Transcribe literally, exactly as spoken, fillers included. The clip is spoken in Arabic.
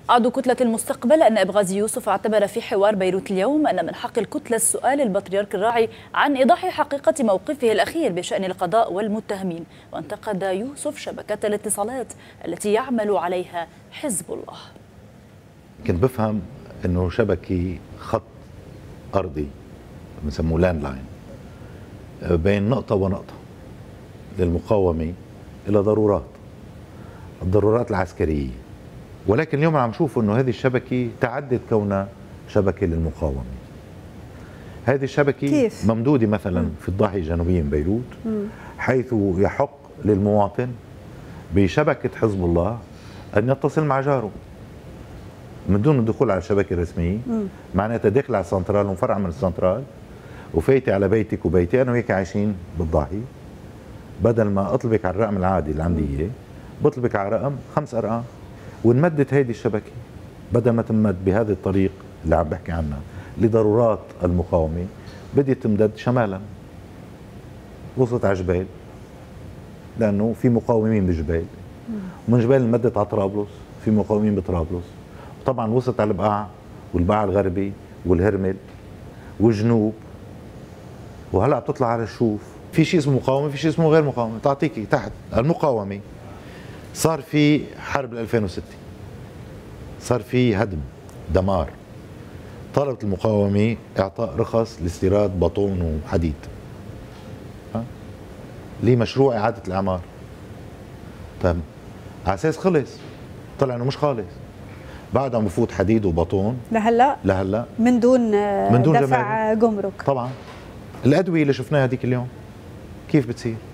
عضو كتلة المستقبل النائب غازي يوسف اعتبر في حوار بيروت اليوم أن من حق الكتلة السؤال البطريرك الراعي عن إيضاح حقيقة موقفه الأخير بشأن القضاء والمتهمين. وانتقد يوسف شبكة الاتصالات التي يعمل عليها حزب الله. كنت بفهم أنه شبكة خط أرضي بنسموه لاند لاين بين نقطة ونقطة للمقاومة إلى ضرورات الضرورات العسكرية، ولكن اليوم عم نشوف انه هذه الشبكه تعدت كونها شبكه للمقاومه. هذه الشبكه كيف؟ ممدوده مثلا مم. في الضاحيه الجنوبيه من بيروت، مم. حيث يحق للمواطن بشبكه حزب الله ان يتصل مع جاره من دون الدخول على الشبكه الرسميه، معناتها داخل على السنترال ومفرع من السنترال وفايتي على بيتك وبيتي، انا وياك عايشين بالضاحيه، بدل ما اطلبك على الرقم العادي اللي عندي اياه بطلبك على رقم خمس ارقام. وانمدت هيدي الشبكه بدل ما تمد بهذا الطريق اللي عم بحكي عنها لضرورات المقاومه، بدت تمدد شمالا، وصلت على جبال لانه في مقاومين بجبال، ومن جبال انمدت على طرابلس في مقاومين بطرابلس، وطبعا وصلت على البقاع والبقاع الغربي والهرمل والجنوب، وهلا بتطلع على الشوف. في شيء اسمه مقاومه، في شيء اسمه غير مقاومه. تعطيكي تحت المقاومه صار في حرب ألفين وستة، صار في هدم دمار، طلبت المقاومة إعطاء رخص لاستيراد بطون وحديد ها لمشروع إعادة الإعمار. طيب على أساس خلص، طلع إنه مش خالص، بعد عم بفوت حديد وبطون لهلا لهلا من دون من دون دفع جمرك. طبعا الأدوية اللي شفناها هذيك اليوم كيف بتصير؟